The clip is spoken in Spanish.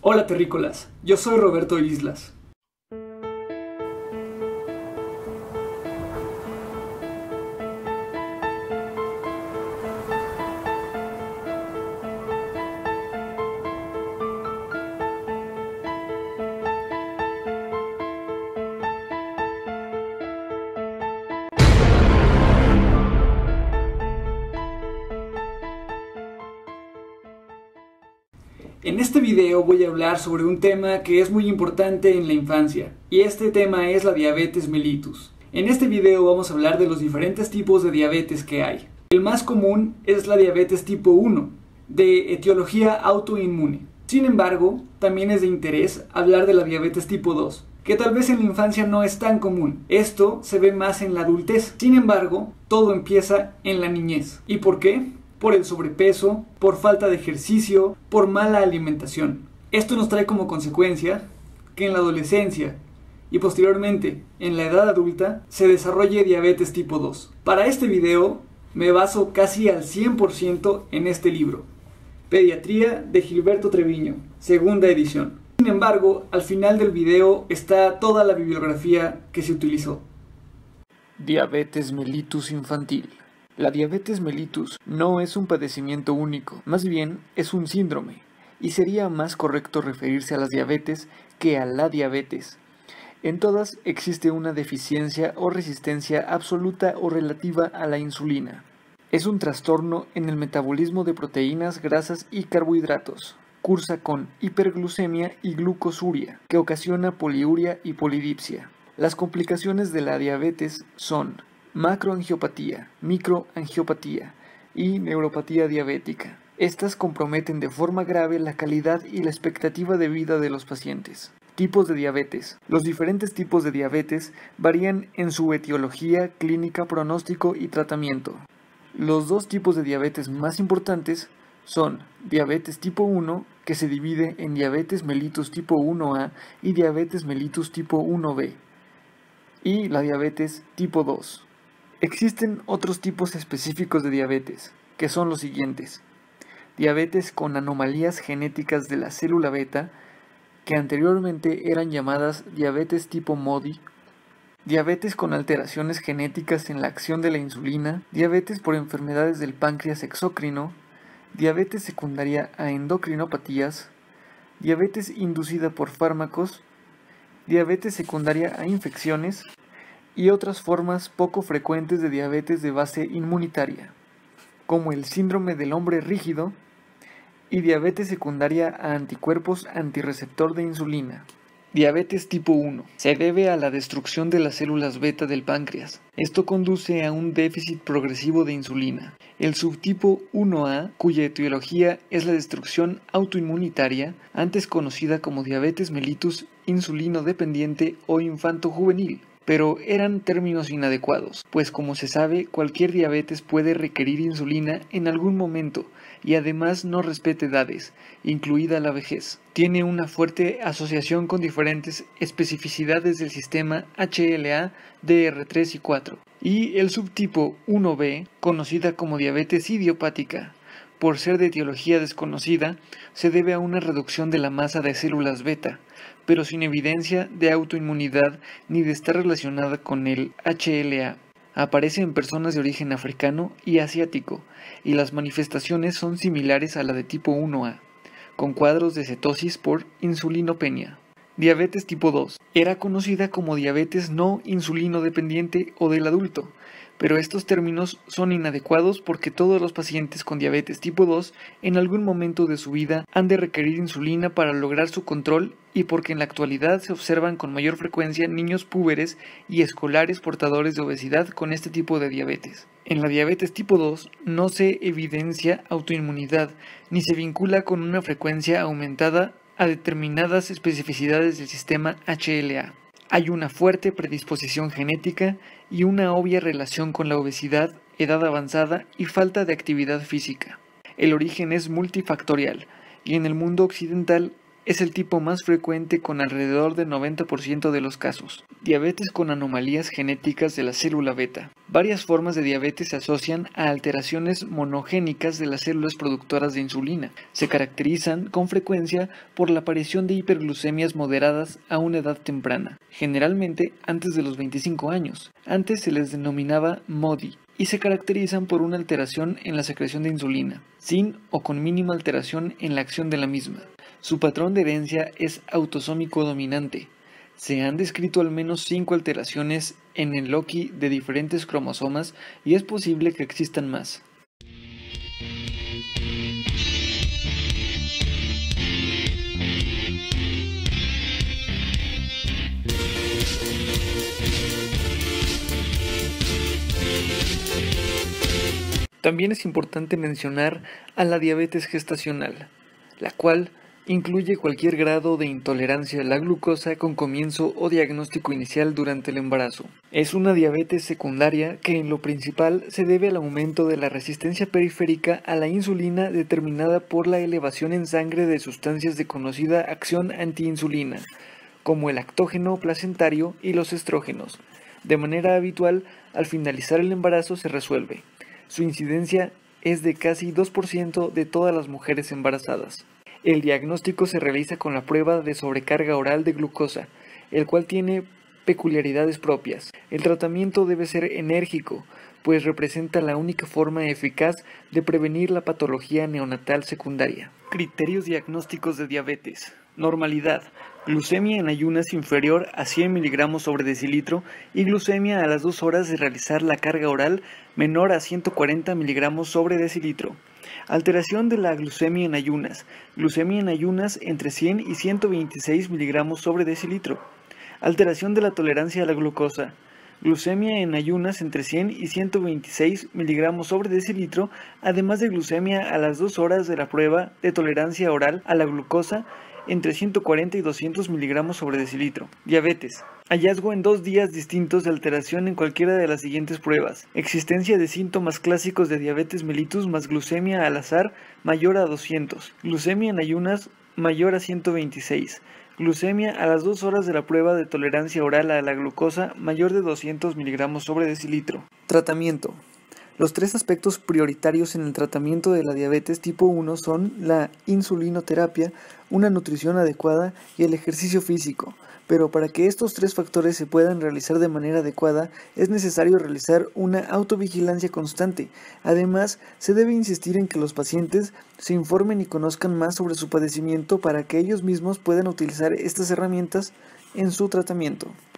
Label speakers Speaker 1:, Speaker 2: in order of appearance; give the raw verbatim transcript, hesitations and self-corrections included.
Speaker 1: Hola terrícolas, yo soy Roberto Islas. En este video voy a hablar sobre un tema que es muy importante en la infancia, y este tema es la diabetes mellitus. En este video vamos a hablar de los diferentes tipos de diabetes que hay. El más común es la diabetes tipo uno, de etiología autoinmune. Sin embargo, también es de interés hablar de la diabetes tipo dos, que tal vez en la infancia no es tan común. Esto se ve más en la adultez. Sin embargo, todo empieza en la niñez. ¿Y por qué? Por el sobrepeso, por falta de ejercicio, por mala alimentación. Esto nos trae como consecuencia que en la adolescencia y posteriormente en la edad adulta se desarrolle diabetes tipo dos. Para este video me baso casi al cien por ciento en este libro, Pediatría de Gilberto Treviño, segunda edición. Sin embargo, al final del video está toda la bibliografía que se utilizó.
Speaker 2: Diabetes mellitus infantil. La diabetes mellitus no es un padecimiento único, más bien es un síndrome, y sería más correcto referirse a las diabetes que a la diabetes. En todas existe una deficiencia o resistencia absoluta o relativa a la insulina. Es un trastorno en el metabolismo de proteínas, grasas y carbohidratos. Cursa con hiperglucemia y glucosuria, que ocasiona poliuria y polidipsia. Las complicaciones de la diabetes son macroangiopatía, microangiopatía y neuropatía diabética. Estas comprometen de forma grave la calidad y la expectativa de vida de los pacientes. Tipos de diabetes. Los diferentes tipos de diabetes varían en su etiología, clínica, pronóstico y tratamiento. Los dos tipos de diabetes más importantes son diabetes tipo uno, que se divide en diabetes mellitus tipo uno A y diabetes mellitus tipo uno B, y la diabetes tipo dos. Existen otros tipos específicos de diabetes, que son los siguientes: diabetes con anomalías genéticas de la célula beta, que anteriormente eran llamadas diabetes tipo MODY, diabetes con alteraciones genéticas en la acción de la insulina, diabetes por enfermedades del páncreas exócrino, diabetes secundaria a endocrinopatías, diabetes inducida por fármacos, diabetes secundaria a infecciones, y otras formas poco frecuentes de diabetes de base inmunitaria, como el síndrome del hombre rígido y diabetes secundaria a anticuerpos antirreceptor de insulina. Diabetes tipo uno. Se debe a la destrucción de las células beta del páncreas. Esto conduce a un déficit progresivo de insulina. El subtipo uno A, cuya etiología es la destrucción autoinmunitaria, antes conocida como diabetes mellitus insulino dependiente o infanto-juvenil. Pero eran términos inadecuados, pues como se sabe, cualquier diabetes puede requerir insulina en algún momento y además no respeta edades, incluida la vejez. Tiene una fuerte asociación con diferentes especificidades del sistema H L A, D R tres y cuatro. Y el subtipo uno B, conocida como diabetes idiopática, por ser de etiología desconocida, se debe a una reducción de la masa de células beta, pero sin evidencia de autoinmunidad ni de estar relacionada con el H L A. Aparece en personas de origen africano y asiático, y las manifestaciones son similares a la de tipo uno A, con cuadros de cetosis por insulinopenia. Diabetes tipo dos. Era conocida como diabetes no insulino dependiente o del adulto, pero estos términos son inadecuados porque todos los pacientes con diabetes tipo dos en algún momento de su vida han de requerir insulina para lograr su control, y porque en la actualidad se observan con mayor frecuencia niños púberes y escolares portadores de obesidad con este tipo de diabetes. En la diabetes tipo dos no se evidencia autoinmunidad ni se vincula con una frecuencia aumentada a determinadas especificidades del sistema H L A. Hay una fuerte predisposición genética y una obvia relación con la obesidad, edad avanzada y falta de actividad física. El origen es multifactorial y en el mundo occidental Es el tipo más frecuente con alrededor del noventa por ciento de los casos. Diabetes con anomalías genéticas de la célula beta. Varias formas de diabetes se asocian a alteraciones monogénicas de las células productoras de insulina. Se caracterizan con frecuencia por la aparición de hiperglucemias moderadas a una edad temprana, generalmente antes de los veinticinco años. Antes se les denominaba M O D I y se caracterizan por una alteración en la secreción de insulina, sin o con mínima alteración en la acción de la misma. Su patrón de herencia es autosómico dominante. Se han descrito al menos cinco alteraciones en el loci de diferentes cromosomas y es posible que existan más. También es importante mencionar a la diabetes gestacional, la cual incluye cualquier grado de intolerancia a la glucosa con comienzo o diagnóstico inicial durante el embarazo. Es una diabetes secundaria que en lo principal se debe al aumento de la resistencia periférica a la insulina determinada por la elevación en sangre de sustancias de conocida acción antiinsulina, como el lactógeno placentario y los estrógenos. De manera habitual, al finalizar el embarazo se resuelve. Su incidencia es de casi dos por ciento de todas las mujeres embarazadas. El diagnóstico se realiza con la prueba de sobrecarga oral de glucosa, el cual tiene peculiaridades propias. El tratamiento debe ser enérgico, pues representa la única forma eficaz de prevenir la patología neonatal secundaria. Criterios diagnósticos de diabetes. Normalidad. Glucemia en ayunas inferior a cien miligramos sobre decilitro y glucemia a las dos horas de realizar la carga oral menor a ciento cuarenta miligramos sobre decilitro. Alteración de la glucemia en ayunas. Glucemia en ayunas entre cien y ciento veintiséis miligramos sobre decilitro. Alteración de la tolerancia a la glucosa. Glucemia en ayunas entre cien y ciento veintiséis miligramos sobre decilitro, además de glucemia a las dos horas de la prueba de tolerancia oral a la glucosa entre ciento cuarenta y doscientos miligramos sobre decilitro. Diabetes. Hallazgo en dos días distintos de alteración en cualquiera de las siguientes pruebas. Existencia de síntomas clásicos de diabetes mellitus más glucemia al azar mayor a doscientos. Glucemia en ayunas mayor a ciento veintiséis. Glucemia a las dos horas de la prueba de tolerancia oral a la glucosa mayor de doscientos miligramos sobre decilitro. Tratamiento. Los tres aspectos prioritarios en el tratamiento de la diabetes tipo uno son la insulinoterapia, una nutrición adecuada y el ejercicio físico. Pero para que estos tres factores se puedan realizar de manera adecuada, es necesario realizar una autovigilancia constante. Además, se debe insistir en que los pacientes se informen y conozcan más sobre su padecimiento para que ellos mismos puedan utilizar estas herramientas en su tratamiento.